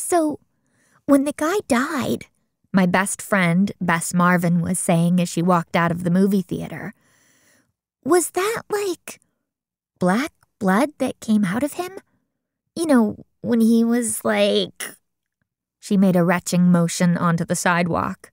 So, when the guy died, my best friend, Bess Marvin, was saying as she walked out of the movie theater, was that like black blood that came out of him? You know, when he was like... She made a retching motion onto the sidewalk.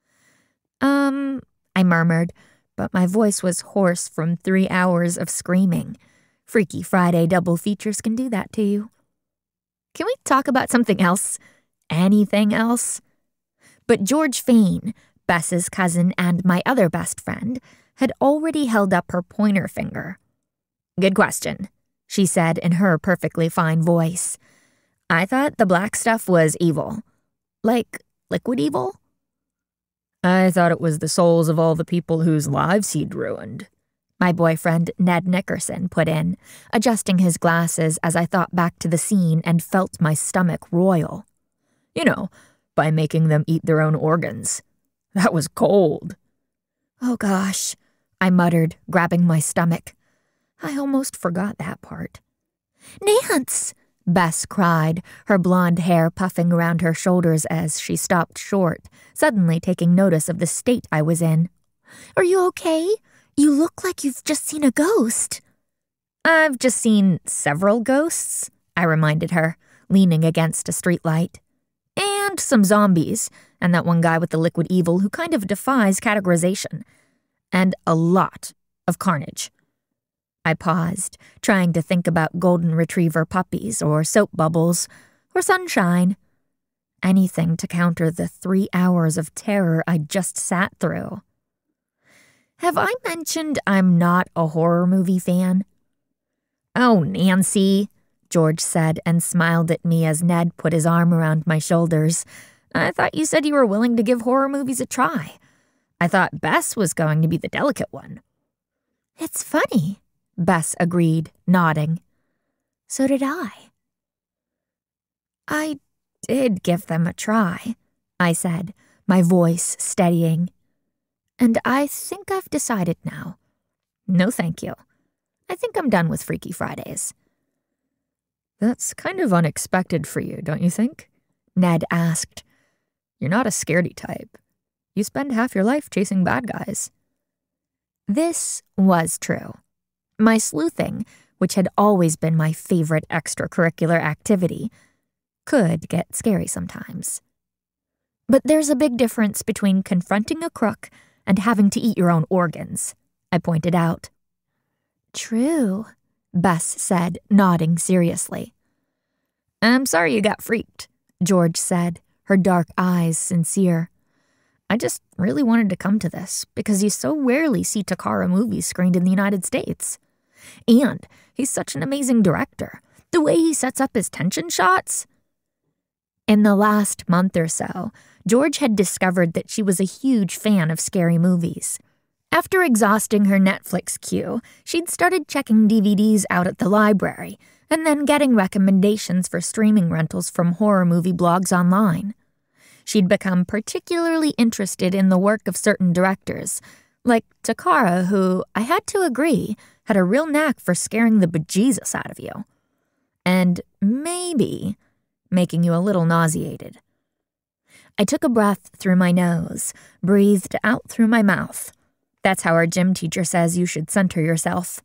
I murmured, but my voice was hoarse from 3 hours of screaming. Freaky Friday double features can do that to you. Can we talk about something else? Anything else? But George Fain, Bess's cousin and my other best friend, had already held up her pointer finger. Good question, she said in her perfectly fine voice. I thought the black stuff was evil. Like liquid evil? I thought it was the souls of all the people whose lives he'd ruined, my boyfriend Ned Nickerson put in, adjusting his glasses as I thought back to the scene and felt my stomach roil. You know, by making them eat their own organs. That was cold. Oh gosh, I muttered, grabbing my stomach. I almost forgot that part. Nance! Bess cried, her blonde hair puffing around her shoulders as she stopped short, suddenly taking notice of the state I was in. Are you okay? You look like you've just seen a ghost. I've just seen several ghosts, I reminded her, leaning against a streetlight. And some zombies, and that one guy with the liquid evil who kind of defies categorization. And a lot of carnage. I paused, trying to think about golden retriever puppies or soap bubbles or sunshine. Anything to counter the 3 hours of terror I just sat through. Have I mentioned I'm not a horror movie fan? Oh, Nancy, George said and smiled at me as Ned put his arm around my shoulders. I thought you said you were willing to give horror movies a try. I thought Bess was going to be the delicate one. It's funny, Bess agreed, nodding. So did I. I did give them a try, I said, my voice steadying. And I think I've decided now. No thank you. I think I'm done with Freaky Fridays. That's kind of unexpected for you, don't you think? Ned asked. You're not a scaredy type. You spend half your life chasing bad guys. This was true. My sleuthing, which had always been my favorite extracurricular activity, could get scary sometimes. But there's a big difference between confronting a crook and having to eat your own organs, I pointed out. True, Bess said, nodding seriously. I'm sorry you got freaked, George said, her dark eyes sincere. I just really wanted to come to this because you so rarely see Takara movies screened in the United States. And he's such an amazing director. The way he sets up his tension shots. In the last month or so, George had discovered that she was a huge fan of scary movies. After exhausting her Netflix queue, she'd started checking DVDs out at the library and then getting recommendations for streaming rentals from horror movie blogs online. She'd become particularly interested in the work of certain directors, like Takara, who, I had to agree, had a real knack for scaring the bejesus out of you. And maybe making you a little nauseated. I took a breath through my nose, breathed out through my mouth. That's how our gym teacher says you should center yourself.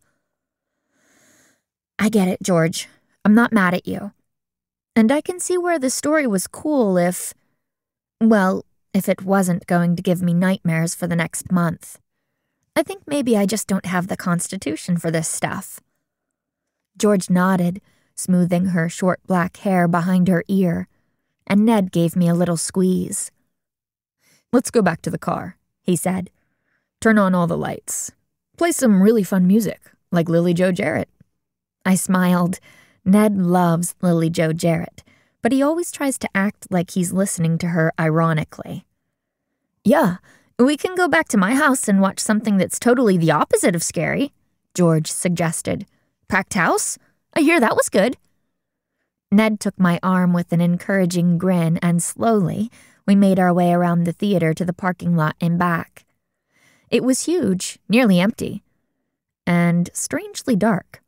I get it, George. I'm not mad at you. And I can see where the story was cool if it wasn't going to give me nightmares for the next month. I think maybe I just don't have the constitution for this stuff. George nodded, smoothing her short black hair behind her ear, and Ned gave me a little squeeze. Let's go back to the car, he said. Turn on all the lights. Play some really fun music, like Lily Joe Jarrett. I smiled. Ned loves Lily Joe Jarrett, but he always tries to act like he's listening to her ironically. Yeah, we can go back to my house and watch something that's totally the opposite of scary, George suggested. Packed house? I hear that was good. Ned took my arm with an encouraging grin, and slowly we made our way around the theater to the parking lot and back. It was huge, nearly empty, and strangely dark.